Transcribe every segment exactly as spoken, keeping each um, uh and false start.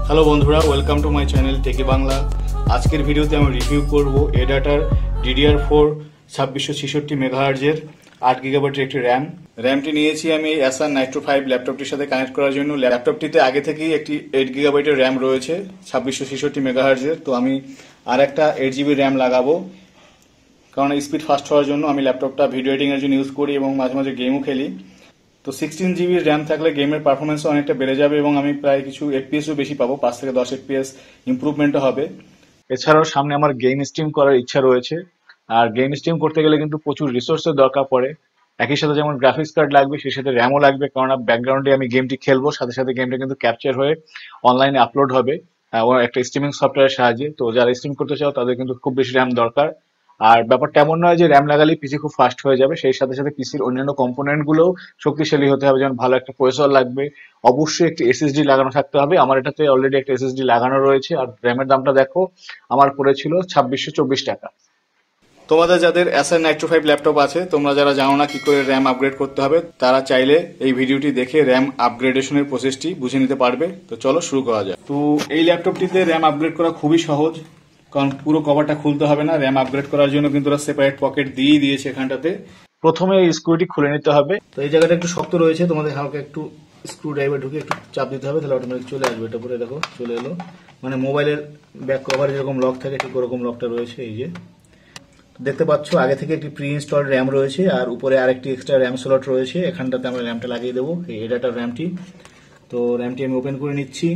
Hello বন্ধুরা, welcome to my channel Techie Bangla. আজকের ভিডিওতে আমি রিভিউ করব এডাটার ডিডিআর ফোর ছাব্বিশশো ছেষট্টি মেগাহার্জের আট গিগাবাইটের একটি র্যাম। র্যামটি নিয়েছি আমি Acer Nitro ফাইভ ল্যাপটপটির সাথে কানেক্ট করার জন্য। ল্যাপটপটিতে আগে থেকেই একটি এইট গিগাবাইটের র্যাম রয়েছে ছাব্বিশশো ছেষট্টি মেগাহার্জের। তো আমি আর একটা এইট জিবি র্যাম লাগাবো, কারণ স্পিড ফাস্ট হওয়ার জন্য। আমি ল্যাপটপটা ভিডিও এডিটিং এর জন্য ইউজ করি এবং মাঝে মাঝে গেমও খেলি। তো সিক্সটিন জিবি র্যাম থাকলে গেমের পারফরমেন্সও অনেকটা বেড়ে যাবে এবং আমি প্রায় কিছু এফপিএসও বেশি পাবো, পাঁচ থেকে দশ এফপিএস ইম্প্রুভমেন্টও হবে। এছাড়াও সামনে আমার গেম স্ট্রিম করার ইচ্ছা রয়েছে, আর গেম স্ট্রিম করতে গেলে কিন্তু প্রচুর রিসোর্সের দরকার পড়ে। একই সাথে যেমন গ্রাফিক্স কার্ড লাগবে, সেই সাথে র্যামও লাগবে, কারণ ব্যাকগ্রাউন্ডে আমি গেমটি খেলবো, সাথে সাথে গেমটা কিন্তু ক্যাপচার হয়ে অনলাইনে আপলোড হবে একটা স্ট্রিমিং সফটওয়্যারের সাহায্যে। তো যারা স্ট্রিম করতে চাও তাদের কিন্তু খুব বেশি র্যাম দরকার। আর ব্যাপারটা এমন নয় যে র্যাম লাগালেই পিসি খুব ফাস্ট হয়ে যাবে, সেই সাথে সাথে পিসির অন্যান্য কম্পোনেন্ট গুলোও শক্তিশালী হতে হবে। যেমন ভালো একটা প্রসেসর লাগবে, অবশ্যই একটি এসএসডি লাগানো থাকতে হবে। আমার এটাতে অলরেডি একটা এসএসডি লাগানো রয়েছে। আর র্যামের দামটা দেখো, আমার পড়েছিল ছাব্বিশশো চব্বিশ টাকা। তোমাদের যাদের Acer Nitro ফাইভ ল্যাপটপ আছে, তোমরা যারা জানো না কি করে র্যাম আপগ্রেড করতে হবে, তারা চাইলে এই ভিডিওটি দেখে র্যাম আপগ্রেডেশনের প্রসেসটি বুঝে নিতে পারবে। তো চলো শুরু করা যায়। তো এই ল্যাপটপটিতে র্যাম আপগ্রেড করা খুবই সহজ, কারণ পুরো কভারটা খুলতে হবে না। র্যাম আপগ্রেড করার জন্য কিন্তু ওরা সেপারেট পকেট দিয়ে দিয়েছে এখানটাতে। প্রথমে এই স্ক্রুটি খুলে নিতে হবে। তো এই জায়গাটা একটু শক্ত রয়েছে, তোমাদের হালকা একটু স্ক্রু ড্রাইভার ঢুকে একটু চাপ দিতে হবে, তাহলে অটোমেটিক চলে আসবে। এটা পরে দেখো চলে এলো, মানে মোবাইলের ব্যাক কভার যেরকম লক থাকে ঠিক ওরকম লকটা রয়েছে। এই যে দেখতে পাচ্ছ, আগে থেকে একটি প্রি ইনস্টল র্যাম রয়েছে, আর উপরে আরেকটি এক্সট্রা র্যাম স্লট রয়েছে। এখানটাতে আমরা র্যামটা লাগিয়ে দেবো, এই এডাটার র্যামটি। তো র্যামটি আমি ওপেন করে নিচ্ছি।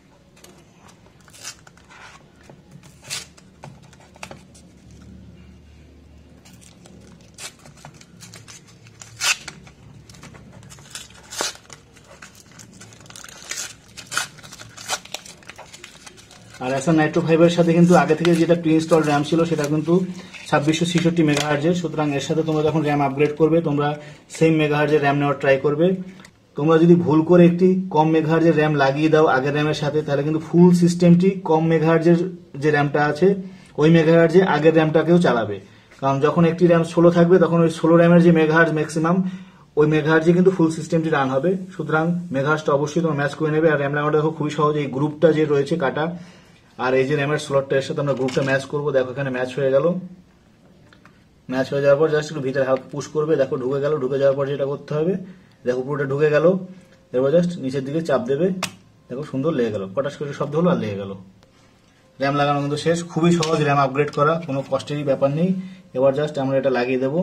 আর Acer Nitro ফাইভ এর সাথে কিন্তু আগে থেকে যেটা প্রি ইনস্টল র্যাম ছিল সেটা কিন্তু ছাব্বিশশো ছেষট্টি মেগাহার্জের। সুতরাং এর সাথে তোমরা যখন র্যাম আপগ্রেড করবে, তোমরা সেম মেগাহার্জের র্যাম নেওয়ার ট্রাই করবে। তোমরা যদি ভুল করে একটি কম মেগাহার্জের র্যাম লাগিয়ে দাও আগের র্যামের সাথে, তাহলে কিন্তু ফুল সিস্টেমটি কম মেগাহার্জের যে র্যামটা আছে ওই মেগাহার্জে আগের র্যামটাকেও চালাবে। কারণ যখন একটি র্যাম ষোলো থাকবে, তখন ওই ষোলো র্যামের যে মেগাহার্জ ম্যাক্সিমাম, ওই মেগাহার্জে কিন্তু ফুল সিস্টেমটি রান হবে। সুতরাং মেগাহার্জটা অবশ্যই তোমরা ম্যাচ করে নেবে। আর র্যাম লাগানোটা দেখো খুবই সহজ, এই গ্রুপটা যে রয়েছে কাটা, আর এই যে র্যামের স্লটটা, এর সাথে আমরা গ্রুপটা ম্যাচ করবো। দেখো এখানে ম্যাচ হয়ে গেল। ম্যাচ হয়ে যাওয়ার পর জাস্ট একটু ভিতরে হালকা পুশ করবে, দেখো ঢুকে গেল। ঢুকে যাওয়ার পর যেটা করতে হবে, দেখো পুরোটা ঢুকে গেল। এবার জাস্ট নিচের দিকে চাপ দেবে, দেখো সুন্দর লেগে গেল, পটাশ করে শব্দ হলো আর লেগে গেল। র্যাম লাগানো কিন্তু শেষ। খুবই সহজ র্যাম আপগ্রেড করা, কোনো কষ্টেরই ব্যাপার নেই। এবার জাস্ট আমরা এটা লাগিয়ে দেবো।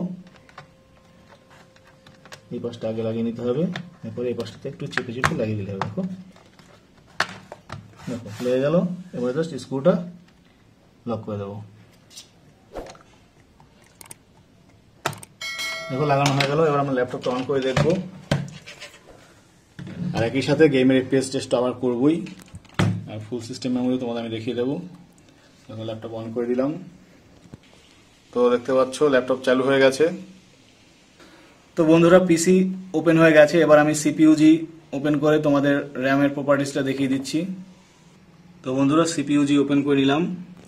এই পাশটা আগে লাগিয়ে নিতে হবে, এরপরে এই পাশটাতে একটু চেপে চেপে লাগিয়ে দিলে হবে। দেখো দেখো লেগে গেল। এবার জাস্ট স্ক্রুটা লক করে দেবো। দেখো লাগানো হয়ে গেল। এবার আমরা ল্যাপটপটা অন করে দেখবো, আর একই সাথে গেমের এফপিএস টেস্ট আবার করবোই। আর ফুল সিস্টেম মেমোরি তোমাদের আমি দেখিয়ে দেবো। দেখো ল্যাপটপ অন করে দিলাম, তো দেখতে পাচ্ছ ল্যাপটপ চালু হয়ে গেছে। তো বন্ধুরা, পিসি ওপেন হয়ে গেছে। এবার আমি সিপিইউজি ওপেন করে তোমাদের র্যামের প্রপার্টিসটা দেখিয়ে দিচ্ছি। তো বন্ধুরা, সিপিইউজি ওপেন করে নিলাম।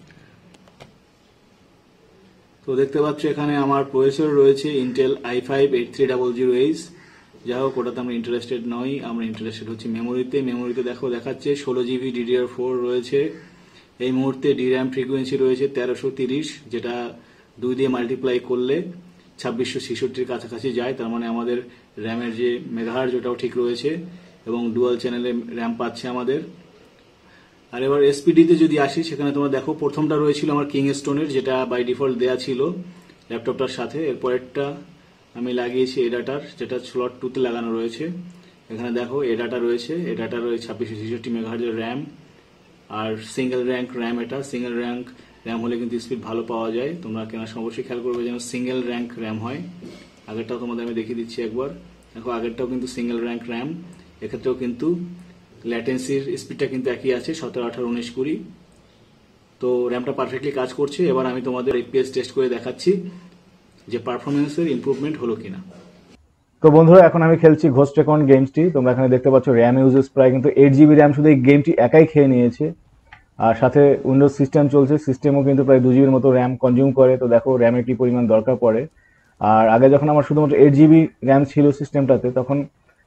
তো দেখতে পাচ্ছ এখানে আমার প্রসেসর রয়েছে Intel i five eight three zero zero H. যাই হোক, ওটাতে আমরা ইন্টারেস্টেড নই, আমরা ইন্টারেস্টেড হচ্ছে মেমোরিতে। মেমোরিতে দেখো দেখাচ্ছে ষোলো জিবি ডিডিআর ফোর রয়েছে। এই মুহূর্তে ডির্যাম ফ্রিকোয়েন্সি রয়েছে তেরোশো তিরিশ, যেটা দুই দিয়ে মাল্টিপ্লাই করলে ছাব্বিশশো ছেষট্টির কাছাকাছি যায়। তার মানে আমাদের র্যামের যে মেগাহার্জ ওটাও ঠিক রয়েছে এবং ডুয়াল চ্যানেলে র্যাম পাচ্ছে আমাদের। আর এবার এসপিডিতে যদি আসি, সেখানে তোমরা দেখো প্রথমটা রয়েছিল আমার কিং স্টোনের, যেটা বাই ডিফল্ট দেয়া ছিল ল্যাপটপটার সাথে। এরপরেরটা আমি লাগিয়েছি এডাটার, যেটা স্লট টুতে লাগানো রয়েছে। এখানে দেখো এডাটা রয়েছে, এডাটা রয়েছে ছাব্বিশশো ছেষট্টি মেগাহার্জের র্যাম। আর সিঙ্গেল র্যাঙ্ক র্যাম, এটা সিঙ্গেল র্যাঙ্ক র্যাম হলে কিন্তু স্পিড ভালো পাওয়া যায়। তোমরা কেনার সময় অবশ্যই খেয়াল করবে যেন সিঙ্গেল র্যাঙ্ক র্যাম হয়। আগেরটাও তোমাদের আমি দেখিয়ে দিচ্ছি একবার। দেখো আগেরটাও কিন্তু সিঙ্গেল র্যাঙ্ক র্যাম, এক্ষেত্রেও কিন্তু ল্যাটেন্সির স্পিডটা কিন্তু একই আছে, সতেরো আঠারো উনিশ কুড়ি। তো র্যামটা পারফেক্টলি কাজ করছে। এবার আমি তোমাদের এফপিএস টেস্ট করে দেখাচ্ছি যে পারফরমেন্সের ইমপ্রুভমেন্ট হলো কিনা। তো বন্ধুরা, এখন আমি খেলছি ঘোস্ট রেকন গেমসটি। তোমরা এখানে দেখতে পাচ্ছ র্যাম ইউজেস প্রায় কিন্তু এইট জিবি র্যাম শুধু এই গেমটি একাই খেয়ে নিয়েছে। আর সাথে উইন্ডোজ সিস্টেম চলছে, সিস্টেমও কিন্তু প্রায় দু জিবির মতো র্যাম কনজিউম করে। তো দেখো র্যামের কি পরিমাণ দরকার পড়ে। আর আগে যখন আমার শুধুমাত্র এইট জিবি র্যাম ছিল সিস্টেমটাতে, তখন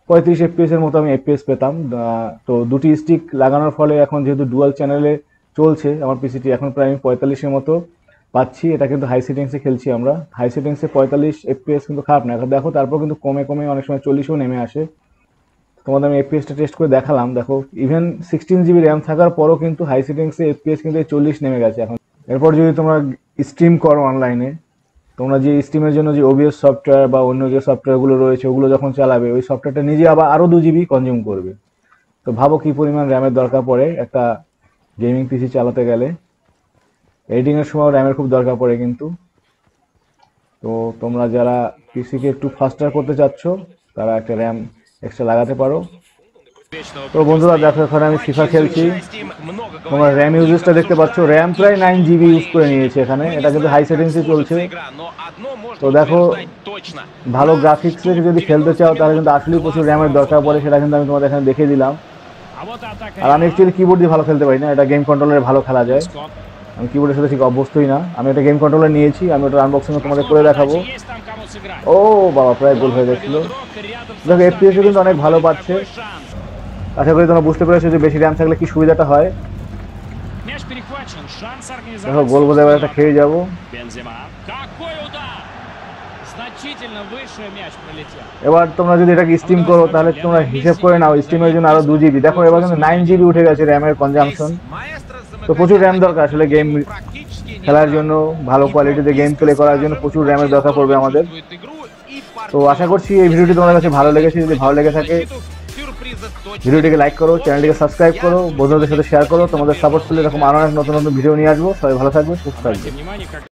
পঁয়ত্রিশ এফপিএস এর মতো আমি এফপিএস পেতাম। তো দুটি স্টিক লাগানোর ফলে এখন যেহেতু ডুয়াল চ্যানেলে চলছে আমার পিসিটি, এখন প্রায় আমি পঁয়তাল্লিশের মতো পাচ্ছি। এটা কিন্তু হাই সেটিংসে খেলছি আমরা, হাই সেটিংসে পঁয়তাল্লিশ এফপিএস কিন্তু খারাপ না। দেখো তারপর কিন্তু কমে কমে অনেক সময় চল্লিশেও নেমে আসে। তোমাদের আমি এফপিএসটা টেস্ট করে দেখালাম। দেখো ইভেন সিক্সটিন জিবি র্যাম থাকার পরও কিন্তু হাই সেটিংসে এফপিএস কিন্তু চল্লিশ নেমে গেছে এখন। এরপর যদি তোমরা স্ট্রিম করো অনলাইনে, তোমরা যে স্ট্রিমের জন্য যে ওবিএস সফটওয়্যার বা অন্য যে সফটওয়্যারগুলো রয়েছে ওগুলো যখন চালাবে, ওই সফটওয়্যারটা নিজে আবার আরও দু জিবি কনজিউম করবে। তো ভাবো কি পরিমাণ র্যামের দরকার পড়ে একটা গেমিং পিসি চালাতে গেলে। এডিটিংয়ের সময় র্যামের খুব দরকার পড়ে কিন্তু। তো তোমরা যারা পিসিকে একটু ফাস্টার করতে চাচ্ছ তারা একটা র্যাম এক্সট্রা লাগাতে পারো। তো বন্ধুরা দেখো এখানে আমি ফিফা খেলছি, তোমরা র্যাম ইউজেসটা দেখতে পাচ্ছ, র্যাম প্রায় নাইন জিবি ইউজ করে নিয়েছে এখানে। এটা কিন্তু হাই সেটিংসে চলছে। তো দেখো ভালো গ্রাফিক্সে যদি খেলতে চাও তাহলে কিন্তু আসলেই প্রচুর র্যামের দরকার পড়ে, সেটা কিন্তু আমি তোমাদের এখানে দেখিয়ে দিলাম। আর আমি অ্যাকচুয়ালি কিবোর্ড দিয়ে ভালো খেলতে পারি না, এটা গেম কন্ট্রোলারে ভালো খেলা যায়। আমি কিবোর্ডের সাথে ঠিক অভ্যস্তই না। আমি একটা গেম কন্ট্রোলার নিয়েছি, আমি ওটা আনবক্সিং তোমাদের করে দেখাবো। ও বাবা, প্রায় গোল হয়ে গেছিল। দেখো এফপিএস কিন্তু অনেক ভালো পাচ্ছে। আশা করি তোমরা বুঝতে পেরেছো যে বেশি র্যাম থাকলে কি সুবিধাটা হয়। দেখো গোল বোধ এবার একটা খেয়ে যাবো। এবার তোমরা যদি এটাকে স্ট্রিম করো তাহলে তোমরা হিসেব করে নাও স্ট্রিমের জন্য আরো দু জিবি। দেখো এবার কিন্তু নাইন জিবি উঠে গেছে র্যামের কনজাম্পশন। তো প্রচুর র্যাম দরকার আসলে গেম খেলার জন্য, ভালো কোয়ালিটিতে গেম প্লে করার জন্য প্রচুর র্যামের দরকার পড়বে আমাদের। তো আশা করছি এই ভিডিওটি তোমাদের কাছে ভালো লেগেছে। যদি ভালো লেগে থাকে ভিডিওটিকে লাইক করো, চ্যানেলটিকে সাবস্ক্রাইব করো, বন্ধুদের সাথে শেয়ার করো। তোমাদের সাপোর্ট পেলে এরকম আরো অনেক নতুন নতুন ভিডিও নিয়ে আসবো। সবাই ভালো থাকবে, সুস্থ থাকবে।